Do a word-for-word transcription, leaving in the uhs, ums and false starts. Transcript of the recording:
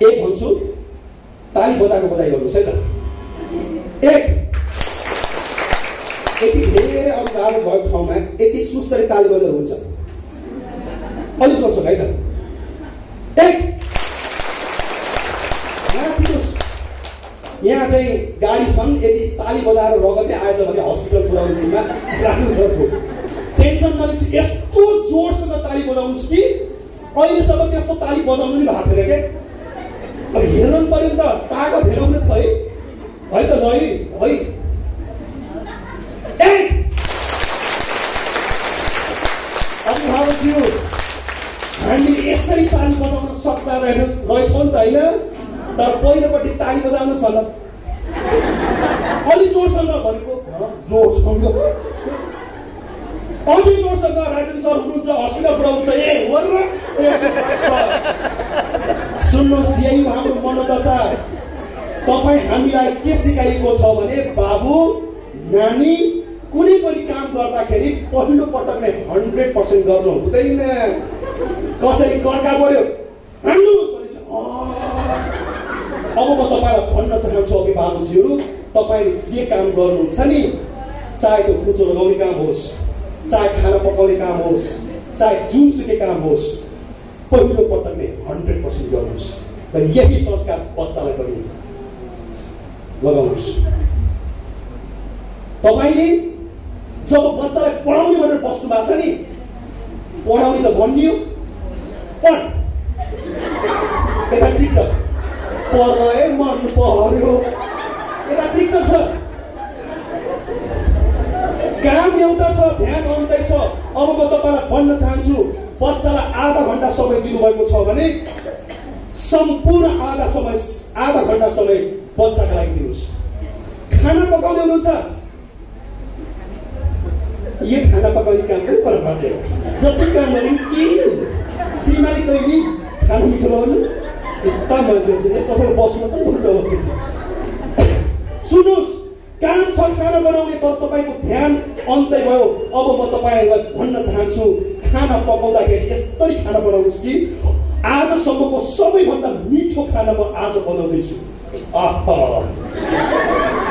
एक भन्छु, ताली बजाएको बजाइ गर्नुहोस् है त। एक यति धेरै अगाडि भएको ठाउँमा यति सुस्तरी ताली बजाएर हुन्छ? अलिक गर्छौँ है त। एक यहाँ चाहिँ गाडी छन्, यदि ताली बजाएर रगतै आएछ भने हस्पिटल पुर्याउने जिम्मा राख्नु सरको। टेन्सन नलिनुहोस्, यस्तो जोडसँग ताली बजाउनुहोस् कि अहिलेसम्म त्यस्तो ताली बजाउनु नि भएको थिएन क्या। अब हेर्नु पर्यो नि त, तागत हेराउनु त है है त है है। एक अभिभावकज्यू, हामीले यसरी ताली बजाउन सक्दा रहेछौँ नि त होइन? तर पहिलोपट्टि ताली बजाउनुहोस् भन्न, अलि जोडसँग भनेको जोडसँग अलि जोडसँग राजेन सर हुनुहुन्छ, हस्पिटल पुऱ्याउनुहुन्छ। ए हो र सुन्नुहोस्, यही हाम्रो मनोदशा। तपाईँ हामीलाई के सिकाइएको छ भने बाबु नानी कुनै पनि काम गर्दाखेरि पहिलो पटक नै हन्ड्रेड पर्सेन्ट गर्नु हुँदैन। कसरी कर्का पर्यो हान्नुहोस् भनेछ। अब म तपाईँलाई भन्न चाहन्छु अभिभावकज्यूहरू, तपाईँ जे काम गर्नुहुन्छ नि, चाहे त्यो कुचो लगाउने काम होस्, चाहे खाना पकाउने काम होस्, चाहे जुनसुकै काम होस्, पहिलो पटक नै हन्ड्रेड पर्सेन्ट गर्नुहोस्। र यही संस्कार बच्चालाई पनि लगाउनुहोस्। तपाईँले जब बच्चालाई पढाउने भनेर बस्नु भएको छ नि, पढाउने त भनियो पढ, यता ठिक छ, पढ्न मन पर्यो, यता ठिक त छ, काम एउटा छ, ध्यान अन्दै छ। अब म तपाईँलाई भन्न चाहन्छु, बच्चालाई आधा घन्टा समय दिनुभएको छ भने सम्पूर्ण आधा समय आधा घन्टा समय बच्चाको लागि दिनुहोस्। खाना पकाउँदै हुनुहुन्छ, यो खाना पकाउने काम पनि पर गर्दै जति काम गर्नु के श्रीमाली कहिले खाना मिठो लगाउनु, यस्ता मान्छेहरू छ, यस्तो बस्नु पनि उल्टो अवस्था छ। सुन्नुहोस्, काम छ खाना बनाउने, तर तपाईँको ध्यान अन्तै भयो। अब म तपाईँहरूलाई भन्न चाहन्छु, खाना पकाउँदाखेरि यस्तै खाना बनाउनुहोस् कि आजसम्मको सबैभन्दा मिठो खाना म आज बनाउँदैछु।